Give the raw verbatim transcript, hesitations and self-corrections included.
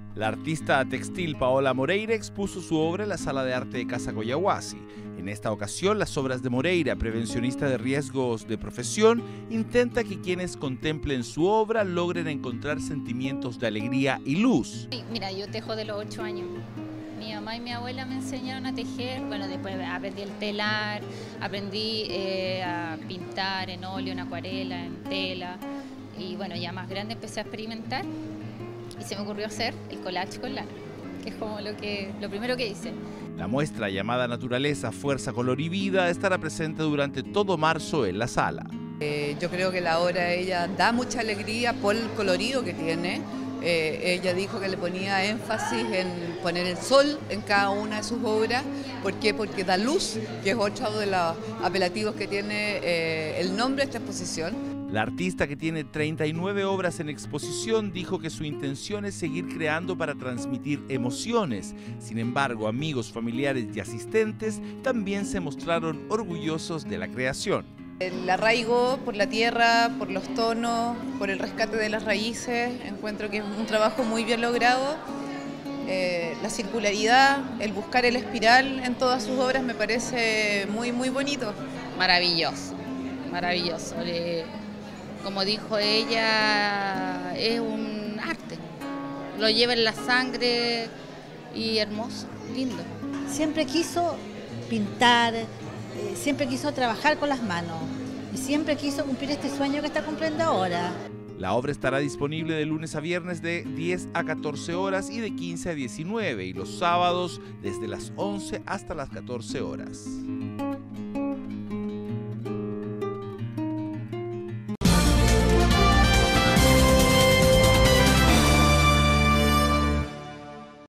La artista textil Paola Moreira expuso su obra en la Sala de Arte de Casa Coyahuasi. En esta ocasión, las obras de Moreira, prevencionista de riesgos de profesión, intenta que quienes contemplen su obra logren encontrar sentimientos de alegría y luz. Mira, yo tejo de los ocho años. Mi mamá y mi abuela me enseñaron a tejer. Bueno, después aprendí el telar, aprendí eh, a pintar en óleo, en acuarela, en tela. Y bueno, ya más grande empecé a experimentar y se me ocurrió hacer el collage con lana, que es como lo, que, lo primero que hice. La muestra llamada Naturaleza, Fuerza, Color y Vida estará presente durante todo marzo en la sala. Eh, yo creo que la obra de ella da mucha alegría por el colorido que tiene. Eh, ella dijo que le ponía énfasis en poner el sol en cada una de sus obras. ¿Por qué? Porque da luz, que es otro de los apelativos que tiene eh, el nombre de esta exposición. La artista, que tiene treinta y nueve obras en exposición, dijo que su intención es seguir creando para transmitir emociones. Sin embargo, amigos, familiares y asistentes también se mostraron orgullosos de la creación. El arraigo por la tierra, por los tonos, por el rescate de las raíces, encuentro que es un trabajo muy bien logrado. Eh, la circularidad, el buscar el espiral en todas sus obras me parece muy, muy bonito. Maravilloso, maravilloso. Eh, como dijo ella, es un arte. Lo lleva en la sangre y hermoso, lindo. Siempre quiso pintar, eh, siempre quiso trabajar con las manos y siempre quiso cumplir este sueño que está cumpliendo ahora. La obra estará disponible de lunes a viernes de diez a catorce horas y de quince a diecinueve, y los sábados desde las once hasta las catorce horas.